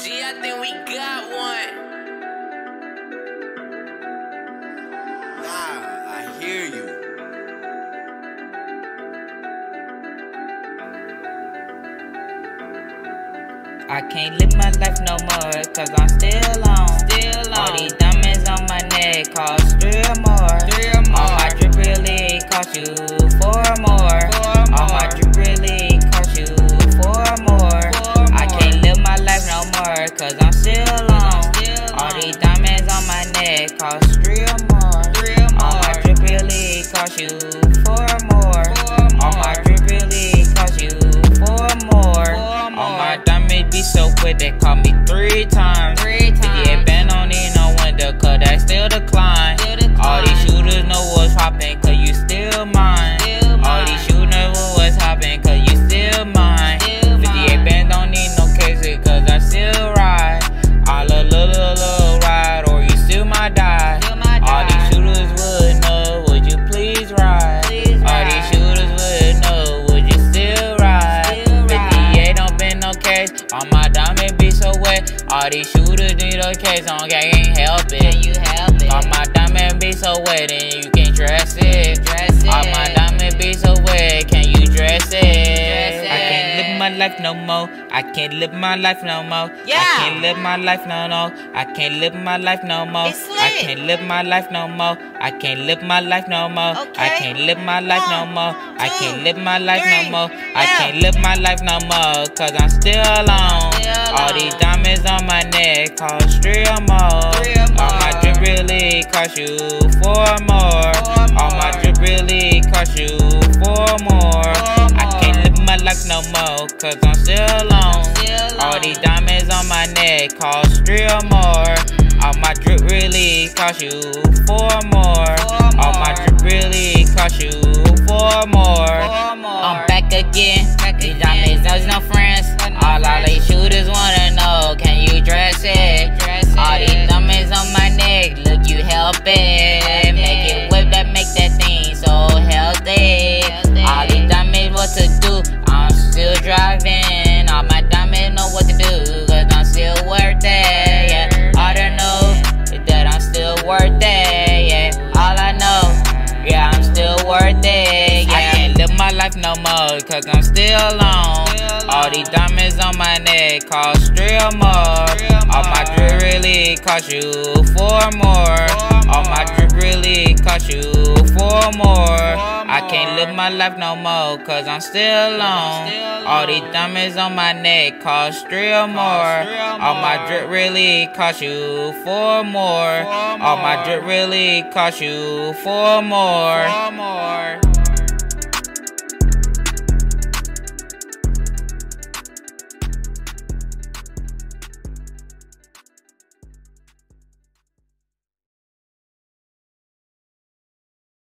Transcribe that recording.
G, I think we got one. Nah, I hear you. I can't live my life no more, cause I'm still on. All these diamonds on my neck cost 3 or more. All my drip really cost you 4 or more. All my drip really cost you 4 or more. I can't live my life no more, cause I'm still on. All these diamonds on my neck cost 3 or more. All my drip really cost you 4 or more. All my drip really cost you 4 or more. All my diamonds be so quick, they call me 3 times. Yeah, band don't need no window, cause that still decline. All these shooters know what's poppin', cause you still mine. All these shooters know what's poppin', cause you still mine. 58 band don't need no cases, cause I still ride. All a little ride, or you still might die. All these shooters would know, would you please ride? All these shooters would know, would you still ride? 58 don't been no case, all my diamonds be so wet. All these shooters need a case, I can't help it. All my diamonds be so wet and you can't dress it. All my diamonds be so wet, can you dress it? I can't live my life no more. I can't live my life no more. I can't live my life no. I can't live my life no more. I can't live my life no more. I can't live my life no more. I can't live my life no more. I can't live my life no more. I can't live my life no more, cause I'm still on. All these diamonds on my neck cost 3 or more. All my drip really cost you 4 or more. All my drip really cost you 4 or more. I can't live my life no more, cause I'm still on. All these diamonds on my neck cost 3 or more. All my drip really cost you 4 or more. All my drip really cost you 4 or more. I'm back again. These diamonds, there's no friends. All these shooters wanna know, can you dress it? All these diamonds on my neck, look, you help it. Make it whip that, make that thing so healthy. All these diamonds, what to do? I'm still driving. All my diamonds know what to do, cause I'm still worth it. Yeah, all I know is that I'm still worth it. Yeah, all I know, yeah, I'm still worth it. Yeah, I can't live my life no more, cause I'm still on. All these diamonds on my neck cost 3 or more. All my drip really cost you 4 or more. All my drip really cost you 4 or more. I can't live my life no more, cause I'm still on. All these diamonds on my neck cost 3 or more. All my drip really cost you 4 or more. All my drip really cost you 4 or more.